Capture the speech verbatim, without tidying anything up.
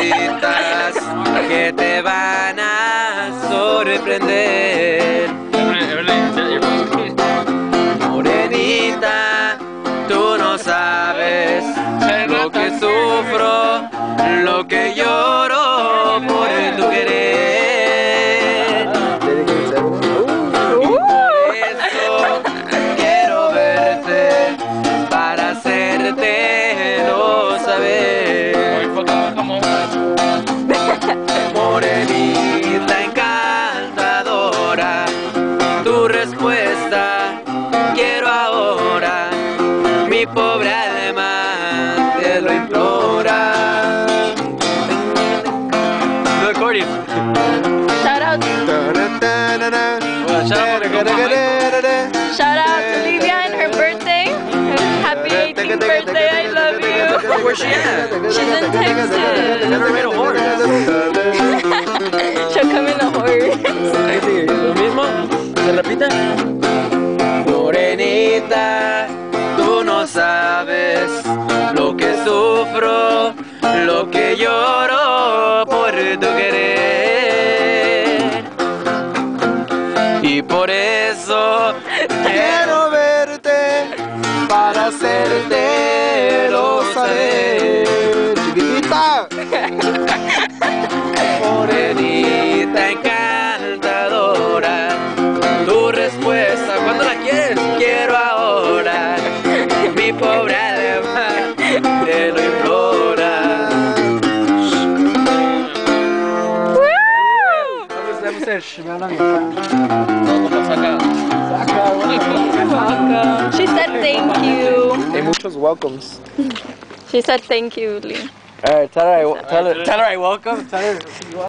cositas que te van a sorprender. Morenita, tú no sabes lo que sufro, lo que lloro por tu querer. Y por eso quiero verte para hacértelo saber. Morenita encantadora, tu respuesta quiero ahora. Mi pobre alma te lo implora. Recording. Shout out. Shout out to Livia and her birthday. Happy eighteenth birthday, I love you. Where's she at? She's in Texas. Never made a horse. She'll come in a horse. ¿Lo mismo? ¿Se repite? Morenita, tú no sabes lo que sufro, lo que lloro por tu querer. Y por eso quiero verte para hacértelo saber. Chiquitita. Morenita encantadora, tu respuesta, ¿cuándo la quieres? Quiero ahora. Mi pobre alma te lo implora. She said thank you. Hay muchos welcomes. She said thank you, Lee. Alright, tell her I, tell her, tell her I welcome. Tell her.